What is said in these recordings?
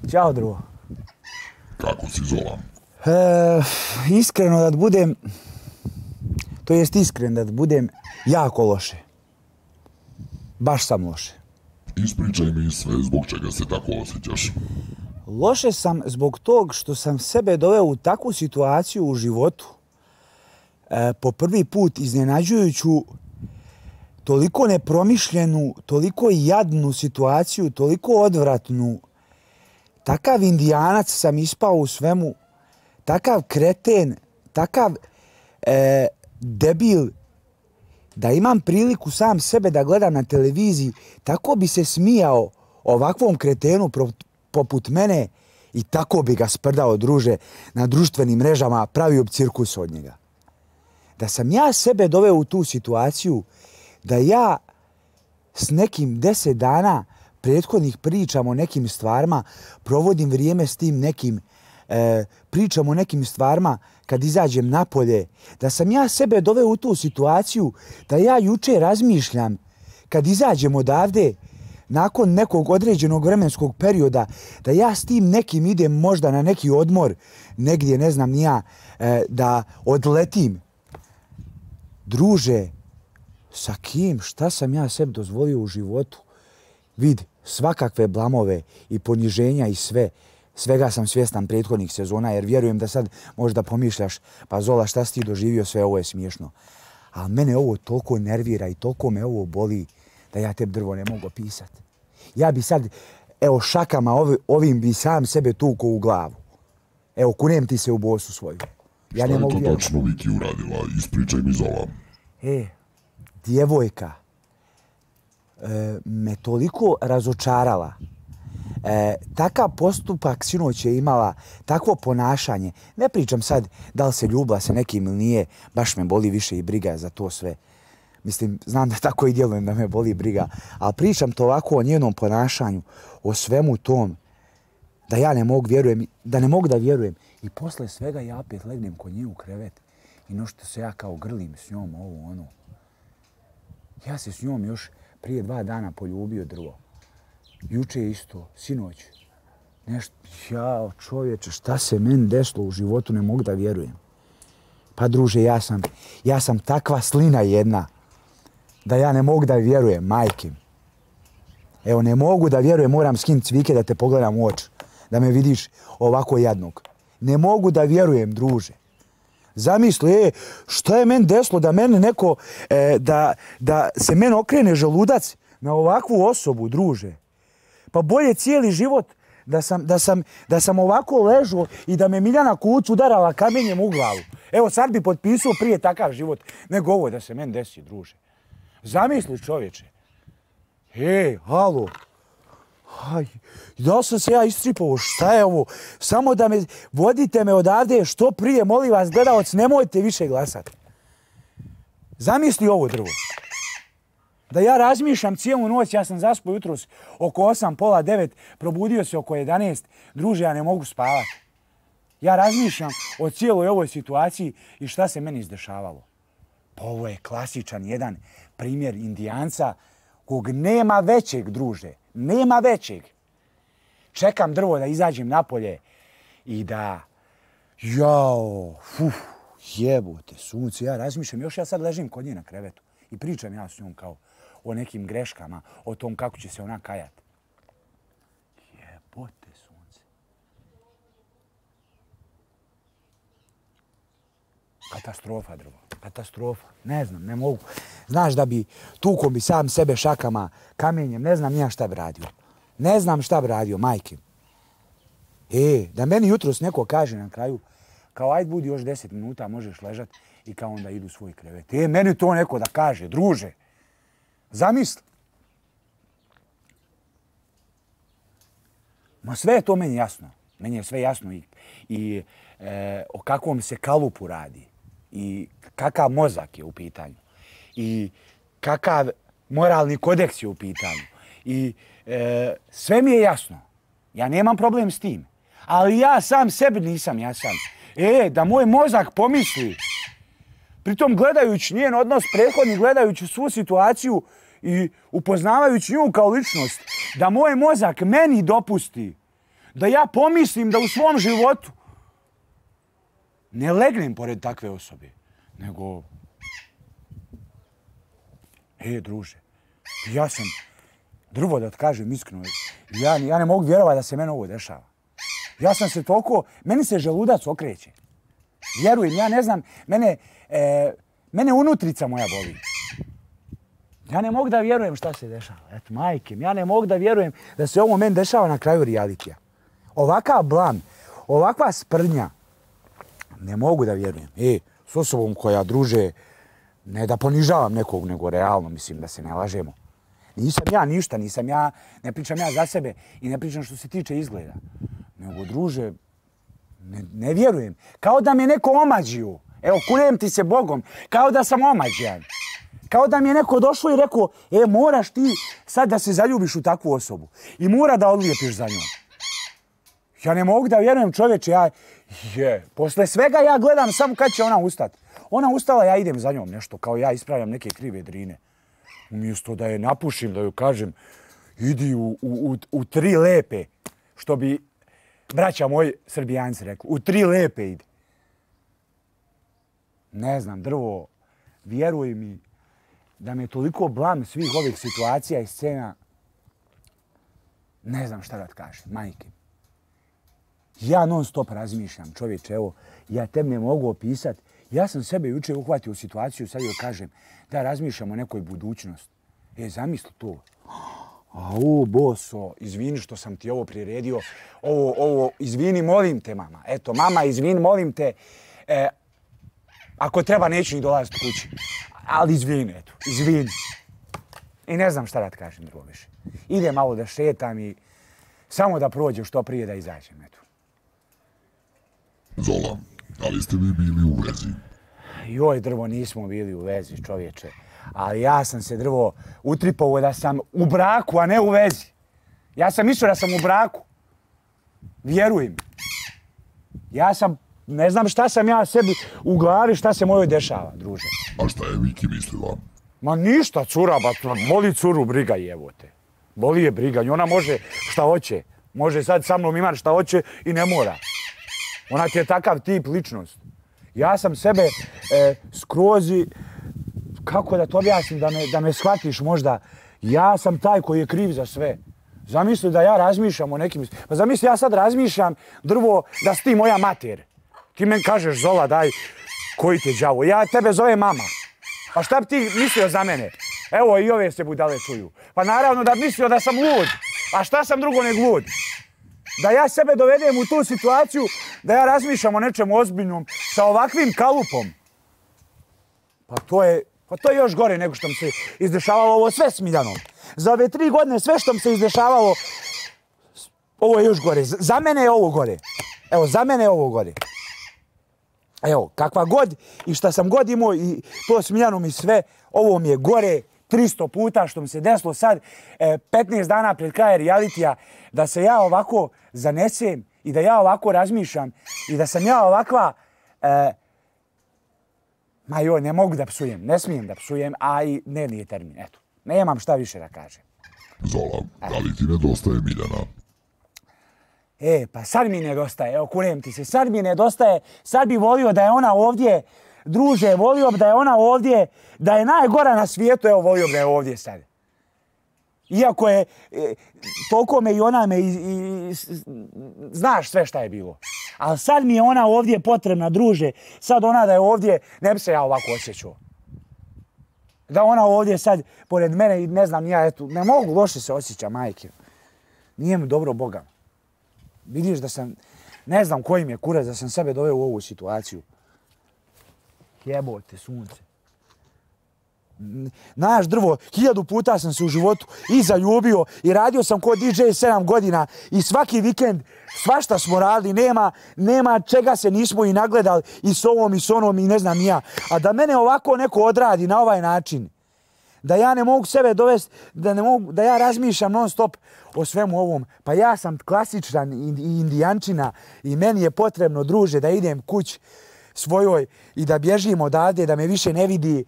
Ćao, drugo. Kako si, Zola? Iskreno da budem, iskren da budem jako loše. Baš sam loše. Ispričaj mi sve zbog čega se tako osjećaš. Loše sam zbog tog što sam sebe doveo u takvu situaciju u životu. Po prvi put iznenađujuću, toliko nepromišljenu, toliko jadnu situaciju, toliko odvratnu. Takav indijanac sam ispao u svemu, takav kreten, takav debil, da imam priliku sam sebe da gledam na televiziji, tako bi se smijao ovakvom kretenu poput mene i tako bi ga sprdao, druže, na društvenim mrežama, pravio cirkus od njega. Da sam ja sebe doveo u tu situaciju, da ja s nekim 10 dana prethodnih pričam o nekim stvarima, provodim vrijeme s tim nekim, pričam o nekim stvarima kad izađem napolje, da sam ja sebe doveo u tu situaciju, da ja juče razmišljam kad izađem odavde, nakon nekog određenog vremenskog perioda, da ja s tim nekim idem možda na neki odmor, negdje, ne znam ni ja, da odletim. Druže, sa kim, šta sam ja sebi dozvolio u životu? Vidi, svakakve blamove i poniženja i svega sam svjestan prethodnih sezona, jer vjerujem da sad možda pomišljaš, pa Zola, šta si ti doživio, sve ovo je smiješno. Ali mene ovo toliko nervira i toliko me ovo boli da ja tebi, drvo, ne mogu opisati. Ja bi sad, evo, šakama ovim bi sam sebe tukao u glavu. Evo, kunem ti se u bosu svoju. Ja šta je to tačno Viki uradila? Ispričaj mi, Zola. Djevojka me toliko razočarala. Takav postupak sinoć je imala, takvo ponašanje. Ne pričam sad da li se ljubila sa nekim ili nije, baš me boli više i briga za to sve. Mislim, znam da tako i djelujem da me boli briga, ali pričam to ovako o njenom ponašanju, o svemu tom, da ja ne mogu da vjerujem. I posle svega ja opet legnem kod nje u krevet i nešto se ja kao grlim s njom, ovo ono. Ja se s njom još prije 2 dana poljubio, drvo. Juče isto, sinoć. Nešto, jao čovječe, šta se meni desilo u životu, ne mogu da vjerujem. Pa druže, ja sam takva slina jedna, da ja ne mogu da vjerujem, majke. Evo, ne mogu da vjerujem, moram skinuti cvike da te pogledam u oči, da me vidiš ovako jadnog. Ne mogu da vjerujem, druže. Zamisli, šta je meni desilo da mene neko, da se meni okrene želudac na ovakvu osobu, druže. Pa bolje cijeli život da sam ovako ležao i da me Miljana Kuc udarala kamenjem u glavu. Evo, sad bi potpisao prije takav život nego ovo da se meni desi, druže. Zamisli, čovječe. Halo. Da sam se ja istripao, šta je ovo? Samo da me, vodite me odavde što prije, molim vas, gledalac, nemojte više glasati. Zamisli ovo, drvo. Da ja razmišljam cijelu noć, ja sam zaspao jutros oko 8, pola 9, probudio se oko 11, druže, ja ne mogu spavati. Ja razmišljam o cijeloj ovoj situaciji i šta se meni izdešavalo. Pa ovo je klasičan jedan primjer Indijanca kog nema većeg, druže. Nema većeg. Čekam, drvo, da izađem napolje i da... Jebote, sunce, ja razmišljam. Još ja sad ležim kod nje na krevetu i pričam ja s njom kao o nekim greškama, o tom kako će se ona kajati. Jebote, sunce. Katastrofa, drvo. Katastrofa. Ne znam, ne mogu. Znaš da bi tukao bi sam sebe šakama, kamenjem, ne znam ja šta bi radio. Ne znam šta bi radio, majke. Da meni jutros neko kaže na kraju, kao ajde budi još 10 minuta, možeš ležat i kao onda idu u svoj krevet. Meni to neko da kaže, druže. Zamisli. Ma sve je to meni jasno. Meni je sve jasno i o kakvom se kalupu radi. I kakav mozak je u pitanju. I kakav moralni kodeks je u pitanju. I sve mi je jasno. Ja nemam problem s tim. Ali ja sam sebi nisam jasan. Da moj mozak pomisli, pritom gledajući njen odnos prethodni, gledajući svu situaciju i upoznavajući nju kao ličnost, da moj mozak meni dopusti da ja pomislim da u svom životu ne legnem pored takve osobe, nego druže, ja sam drvo da kažem iskreno, ja ne mogu vjerovati da se mene ovo dešava. Ja sam se toliko, meni se želudac okreće. Vjerujem, ja ne znam, mene unutrica moja boli. Ja ne mogu da vjerujem šta se dešava. Eto, majke, ja ne mogu da vjerujem da se ovo meni dešava na kraju realitija. Ovakav blam, ovakva sprdnja, ne mogu da vjerujem. S osobom koja, druže, ne da ponižavam nekog, nego realno, mislim, da se ne lažemo. Nisam ja ništa, ne pričam ja za sebe i ne pričam što se tiče izgleda. Nego, druže, ne vjerujem. Kao da me neko omađio. Evo, kuljem ti se Bogom. Kao da sam omađijan. Kao da mi je neko došlo i rekao, moraš ti sad da se zaljubiš u takvu osobu. I mora da odlijepiš za njom. Ja ne mogu da vjerujem, čovječe, posle svega ja gledam samo kad će ona ustati. Ona ustala, ja idem za njom nešto, kao ja ispravljam neke krive drine. Umjesto da je napušim, da joj kažem, idi u tri lepe, što bi braća moji Srbijanci rekli, u tri lepe ide. Ne znam, drvo, vjeruj mi da me toliko blam svih ovih situacija i scena, ne znam šta da ti kažem, majke. Ja non stop razmišljam, čovječe, evo, ja tebi ne mogu opisati. Ja sam sebe jučer uhvatio u situaciju, sad joj kažem, da razmišljam o nekoj budućnosti. Zamisli to. Boso, izvini što sam ti ovo priredio. Ovo, izvini, molim te, mama. Eto, mama, izvini, molim te. Ako treba, neću ni dolaziti kući. Ali izvini, eto, izvini. I ne znam šta da ti kažem, drugo više. Idem malo da šetam i samo da prođem što prije da izađem, eto. Zola, da li ste vi bili u vezi? Joj, drvo, nismo bili u vezi, čovječe. Ali ja sam se, drvo, utripao da sam u braku, a ne u vezi. Ja sam mislio da sam u braku. Vjerujem. Ja sam, ne znam šta sam ja sebi u glavi, šta se mojoj dešava, druže. A šta je Viki mislila? Ma ništa, cura, boli curu briga, jevote. Boli je briga, ona može šta hoće. Može sad sa mnom imati šta hoće i ne mora. Ona ti je takav tip ličnost. Ja sam sebe skroz, kako da to objasnim, da me shvatiš možda, ja sam taj koji je kriv za sve. Zamisli da ja razmišljam o nekim... Pa zamisli ja sad razmišljam, drvo, da si ti moja mater. Ti meni kažeš, Zola, daj, koji te đavo? Ja tebe zovem mama. Pa šta bi ti mislio za mene? Evo, i ove se budale čuju. Pa naravno da bi mislio da sam lud. A šta sam drugo nego lud? Da ja sebe dovedem u tu situaciju, da ja razmišljam o nečemu ozbiljnom sa ovakvim kalupom. Pa to je još gore nego što mi se izdešavalo ovo sve s Miljanom. Za ove 3 godine sve što mi se izdešavalo, ovo je još gore. Za mene je ovo gore. Evo, za mene je ovo gore. Evo, kakva god i šta sam god imao i to s Miljanom i sve, ovo mi je gore 300 puta što mi se desilo sad 15 dana pred kraj realitija, da se ja ovako zanesem i da ja ovako razmišljam i da sam ja ovakva... Ma joj, ne mogu da psujem, ne smijem da psujem, a i nije termin, eto. Nemam šta više da kažem. Zola, da li ti nedostaje Miljana? Pa sad mi nedostaje, evo kunem ti se, sad mi nedostaje, sad bi volio da je ona ovdje, druže, volio bi da je ona ovdje, da je najgora na svijetu, evo volio bi da je ovdje sad. Iako je, toliko me i ona me, znaš sve šta je bilo. Ali sad mi je ona ovdje potrebna, druže, sad ona da je ovdje, ne bi se ja ovako osjećao. Da ona ovdje sad, pored mene, ne znam, ja eto, ne mogu, loše se osjeća, majke. Nije mi dobro, Boga. Vidiš da sam, ne znam koji mi je kurac da sam sebe doveo u ovu situaciju. Jebote, sunce. Naš drvo, 1000 puta sam se u životu i zaljubio i radio sam ko DJ 7 godina i svaki vikend svašta smo radili, nema čega se nismo i nagledali i s ovom i s onom i ne znam ja. A da mene ovako neko odradi na ovaj način, da ja ne mogu sebe dovesti, da ja razmišljam non stop o svemu ovom. Pa ja sam klasičan indijančina i meni je potrebno, druže, da idem kuć svojoj i da bježim odavde, da me više ne vidi.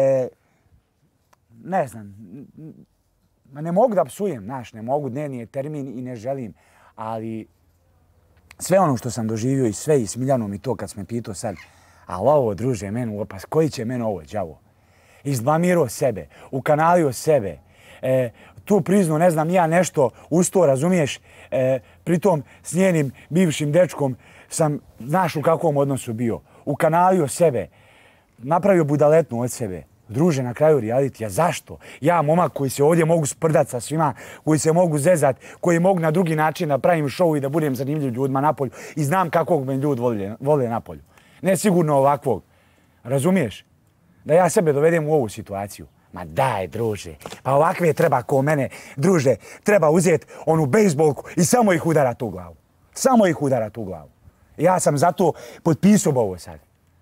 Ne znam, ne mogu da psujem, znaš, ne mogu, nije termin i ne želim, ali sve ono što sam doživio i sve i s Miljanom i to kad sam me pitao sad, ali ovo, druže, pa koji će meni ovo, đavo? Izblamirao sebe, ukanalio sebe, tu priznao, ne znam, ja nešto uz to, razumiješ, pritom s njenim bivšim dečkom sam, znaš u kakvom odnosu bio, ukanalio sebe, napravio budaletnu od sebe. Druže, na kraju realitija, zašto? Ja, momak koji se ovdje mogu sprdat sa svima, koji se mogu zezat, koji mogu na drugi način da pravim show i da budem zanimljiv ljudima napolju i znam kakvog me ljudi vole napolju. Ne sigurno ovakvog. Razumiješ? Da ja sebe dovedem u ovu situaciju. Ma daj, druže, pa ovakve treba ko mene, druže, treba uzeti onu bejsbolku i samo ih udarat u glavu. Samo ih udarat u glavu. Ja sam zato potpisao ovo sad.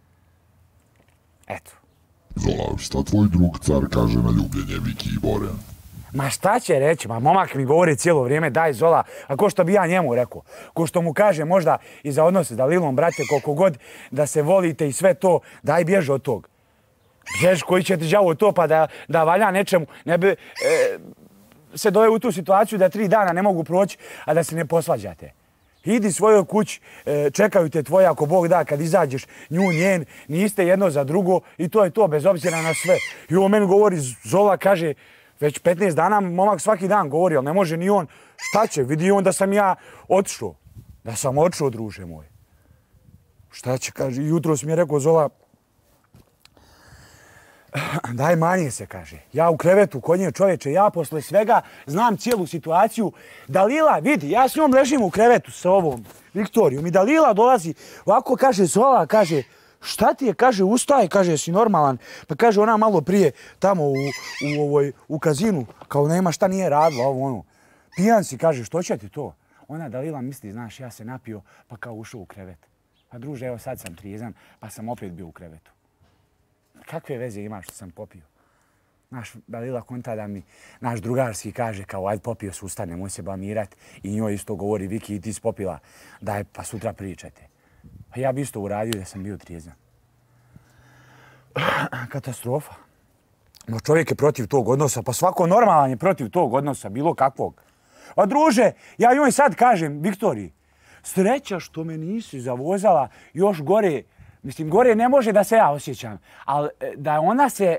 Eto. Zola, šta tvoj drug car kaže na ljubljenje Viki i Bore? Ma šta će reći? Ma momak mi govori cijelo vrijeme, daj Zola, a ko što bi ja njemu rekao? Ko što mu kaže možda i za odnose s Dalilom, brate, koliko god da se volite i sve to, daj bježi od tog. Bježi koji će ti đavo to pa da valja nečemu, ne bi se doveo u tu situaciju da 3 dana ne mogu proći, a da se ne posvađate. Idi svojoj kući, čekaju te tvoje, ako Bog da, kad izađeš nju, njen, niste jedno za drugo i to je to, bez obzira na sve. I on meni govori, Zola kaže, već 15 dana momak svaki dan govori, ali ne može ni on. Šta će? Vidi on da sam ja otišao. Da sam otišao, druže moj. Šta će? Kaže, jutros mi je rekao Zola, daj manje se, kaže. Ja u krevetu kod nje, čovječe, ja posle svega znam cijelu situaciju. Dalila, vidi, ja s njom ležim u krevetu sa ovom Viktorijom i Dalila dolazi, ovako kaže Zola, kaže, šta ti je, kaže, ustaje, kaže, si normalan. Pa kaže, ona malo prije tamo u kazinu, kao nema šta nije radila, ovo ono. Pijan si, kaže, što će ti to? Ona Dalila misli, znaš, ja se napio, pa kao ušao u krevet. Pa druže, evo sad sam trijezan, pa sam opet bio u krevetu. Kakve veze ima što sam popio? Naš Dalila konta da mi naš drugarski kaže kao ajde popio se, ustane, nemoj se blamirat. I njoj isto govori Viki i ti si popila, daj pa sutra pričate. Pa ja bi isto uradio da sam bio trijezan. Katastrofa. No čovjek je protiv tog odnosa, pa svako normalan je protiv tog odnosa, bilo kakvog. A druže, ja njoj sad kažem, Viktoriji, sreća što me nisi zavozala još gore. Mislim, gore ne može da se ja osjećam, ali da ona se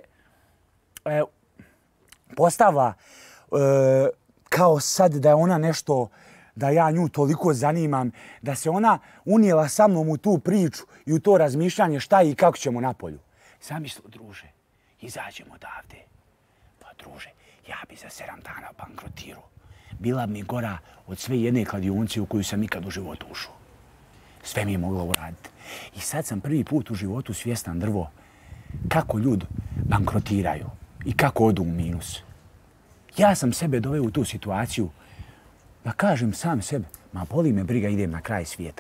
postavila kao sad da je ona nešto, da ja nju toliko zanimam, da se ona unijela sa mnom u tu priču i u to razmišljanje šta i kako ćemo napolju. Zamisli, druže, izađemo odavde. Pa druže, ja bi za 7 dana bankrotirao. Bila bi mi gora od sve jedne kladionice u koju sam ikad u životu ušao. Sve mi je moglo uraditi. I sad sam prvi put u životu svjestan, drvo, kako ljudi bankrotiraju i kako odu u minus. Ja sam sebe doveo u tu situaciju da kažem sam sebi, ma boli me briga, idem na kraj svijeta.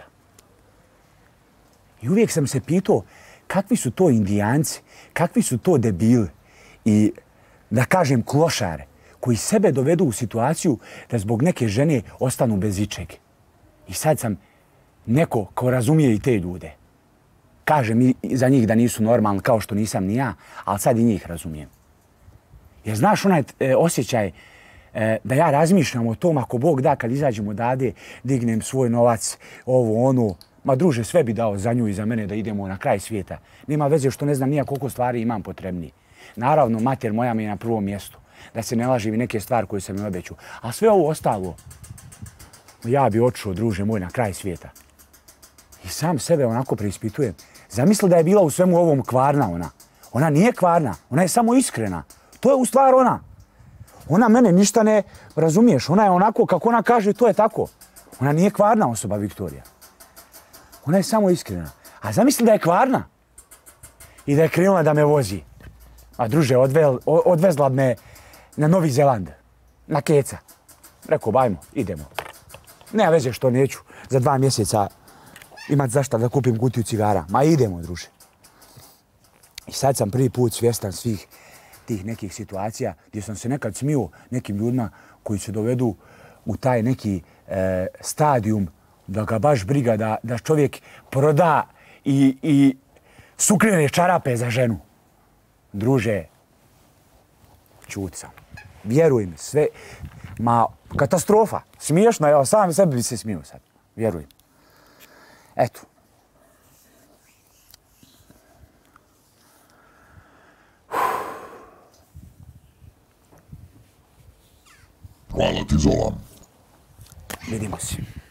I uvijek sam se pitao kakvi su to Indijanci, kakvi su to debili i da kažem klošare koji sebe dovedu u situaciju da zbog neke žene ostanu bez ičeg. I sad sam neko ko razumije i te ljude. Kažem i za njih da nisu normalni kao što nisam ni ja, ali sad i njih razumijem. Jer znaš onaj osjećaj da ja razmišljam o tom ako Bog da kad izađem odade, dignem svoj novac, ovo, ono, ma druže, sve bi dao za nju i za mene da idemo na kraj svijeta. Nema veze što ne znam nija koliko stvari imam potrebniji. Naravno, mater moja mi je na prvom mjestu. Da se ne lažim i neke stvari koje sam mi obećao. A sve ovo ostalo, ja bi otišao, druže moj, na kraj svijeta. I sam sebe onako preispitujem. Zamisli da je bila u svemu ovom kvarna ona. Ona nije kvarna, ona je samo iskrena. To je u stvar ona. Ona mene ništa ne razumiješ. Ona je onako kako ona kaže, to je tako. Ona nije kvarna osoba, Viktorija. Ona je samo iskrena. A zamisli da je kvarna i da je krenula da me vozi. A druže, odvezla me na Novi Zeland, na keca. Rekao, bajmo, idemo. Nema veze što neću za 2 mjeseca imati zašta da kupim kutiju cigara. Ma idemo, druže. I sad sam prvi put svjestan svih tih nekih situacija gdje sam se nekad smio nekim ljudima koji se dovedu u taj neki stadijum da ga baš briga da čovjek proda i sukrene čarape za ženu. Druže, čut sam. Vjeruj mi, sve, ma katastrofa. Smiješno, evo sam sebi bi se smio sad. Vjeruj. Eto. Hvala ti, Zola. Vidimo se.